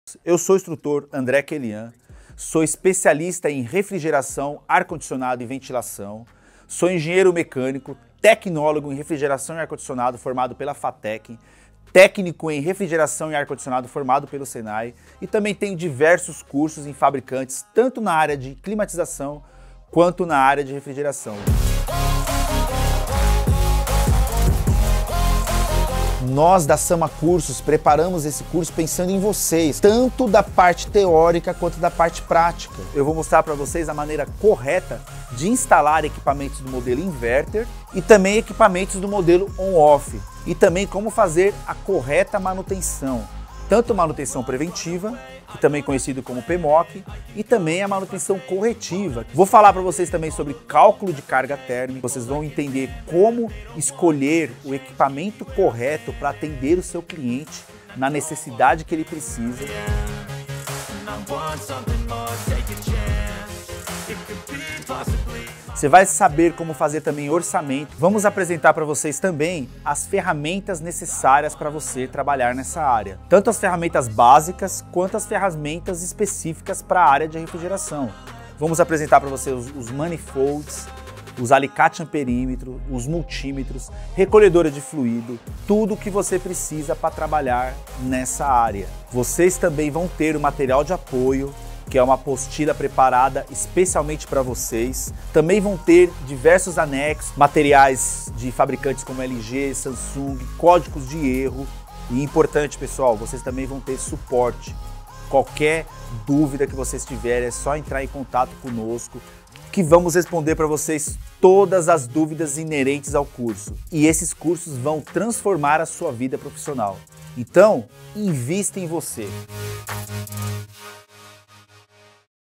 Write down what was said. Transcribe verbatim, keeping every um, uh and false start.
Eu sou o instrutor André Quelian, sou especialista em refrigeração, ar-condicionado e ventilação, sou engenheiro mecânico, tecnólogo em refrigeração e ar-condicionado formado pela FATEC, técnico em refrigeração e ar-condicionado formado pelo Senai e também tenho diversos cursos em fabricantes, tanto na área de climatização quanto na área de refrigeração. Nós da Sama Cursos preparamos esse curso pensando em vocês, tanto da parte teórica quanto da parte prática. Eu vou mostrar para vocês a maneira correta de instalar equipamentos do modelo inverter e também equipamentos do modelo on-off e também como fazer a correta manutenção, tanto manutenção preventiva, que também é conhecido como P M O C, e também a manutenção corretiva. Vou falar para vocês também sobre cálculo de carga térmica, vocês vão entender como escolher o equipamento correto para atender o seu cliente na necessidade que ele precisa. Você vai saber como fazer também orçamento. Vamos apresentar para vocês também as ferramentas necessárias para você trabalhar nessa área. Tanto as ferramentas básicas quanto as ferramentas específicas para a área de refrigeração. Vamos apresentar para vocês os, os manifolds, os alicates amperímetro, os multímetros, recolhedora de fluido, tudo o que você precisa para trabalhar nessa área. Vocês também vão ter o material de apoio, que é uma apostila preparada especialmente para vocês. Também vão ter diversos anexos, materiais de fabricantes como L G, Samsung, códigos de erro. E importante, pessoal, vocês também vão ter suporte. Qualquer dúvida que vocês tiverem, é só entrar em contato conosco, que vamos responder para vocês todas as dúvidas inerentes ao curso. E esses cursos vão transformar a sua vida profissional. Então, invista em você.